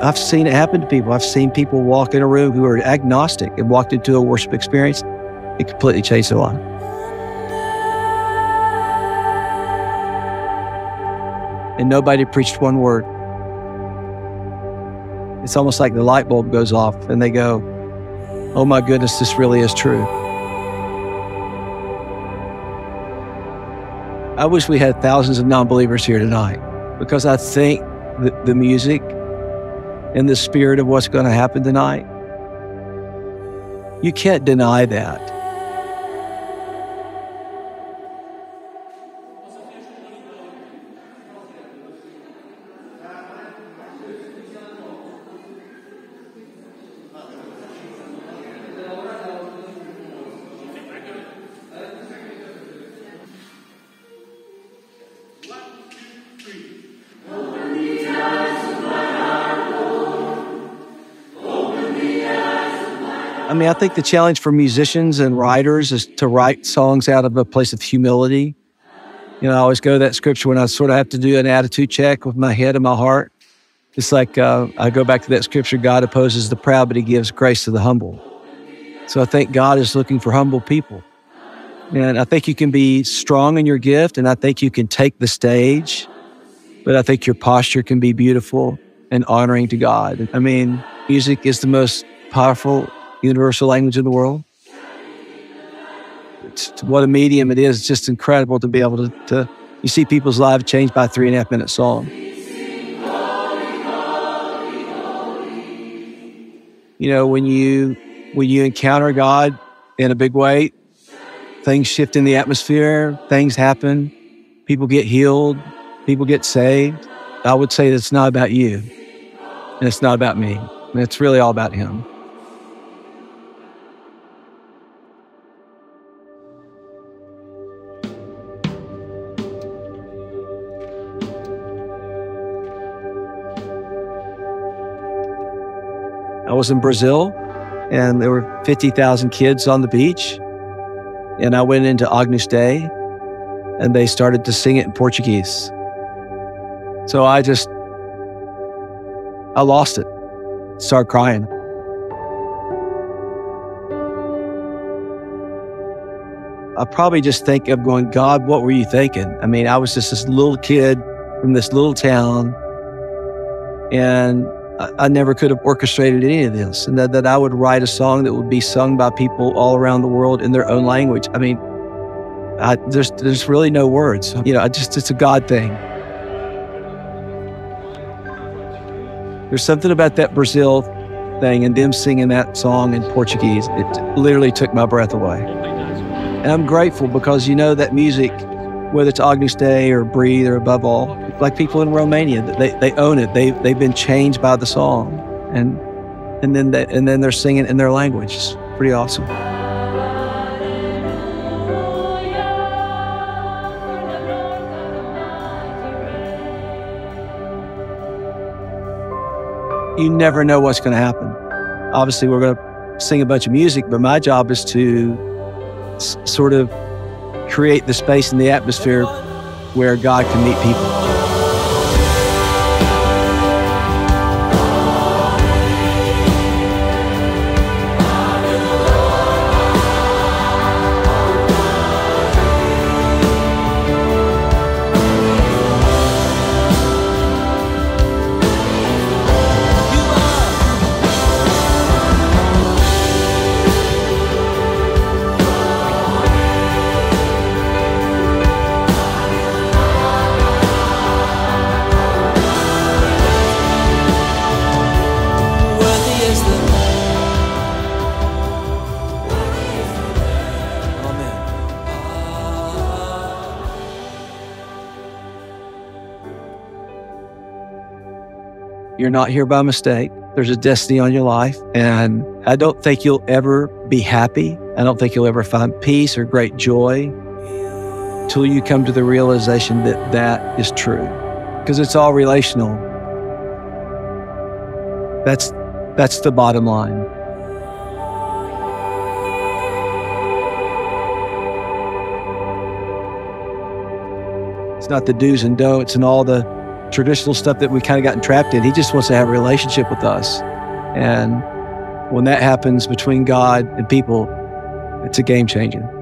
I've seen it happen to people. I've seen people walk in a room who are agnostic and walked into a worship experience. It completely changed their life. And nobody preached one word. It's almost like the light bulb goes off and they go, oh my goodness, this really is true. I wish we had thousands of non-believers here tonight, because I think the music and the spirit of what's going to happen tonight, you can't deny that. I mean, I think the challenge for musicians and writers is to write songs out of a place of humility. You know, I always go to that scripture when I sort of have to do an attitude check with my head and my heart. It's like I go back to that scripture, God opposes the proud, but he gives grace to the humble. So I think God is looking for humble people. And I think you can be strong in your gift, and I think you can take the stage, but I think your posture can be beautiful and honoring to God. I mean, music is the most powerful universal language in the world. What a medium it is. It's just incredible to be able to you see people's lives changed by a 3.5-minute song. You know, when you encounter God in a big way, things shift in the atmosphere, things happen, people get healed, people get saved. I would say that it's not about you, and it's not about me. It's really all about him. I was in Brazil, and there were 50,000 kids on the beach, and I went into Agnus Dei, and they started to sing it in Portuguese. So I lost it, started crying. I probably just think of going, God, what were you thinking? I mean, I was just this little kid from this little town, and I never could have orchestrated any of this, and that I would write a song that would be sung by people all around the world in their own language. I mean, there's really no words. You know, it's a God thing. There's something about that Brazil thing and them singing that song in Portuguese. It literally took my breath away. And I'm grateful because, you know, that music, whether it's Agnus Dei or Breathe or Above All, like people in Romania, they own it. They've been changed by the song, and then they're singing in their language. It's pretty awesome. You never know what's going to happen. Obviously, we're going to sing a bunch of music, but my job is to sort of create the space and the atmosphere where God can meet people. You're not here by mistake. There's a destiny on your life. And I don't think you'll ever be happy. I don't think you'll ever find peace or great joy till you come to the realization that that is true. Because it's all relational. That's the bottom line. It's not the do's and don'ts and all the traditional stuff that we kind of gotten trapped in. He just wants to have a relationship with us. And when that happens between God and people, it's a game changer.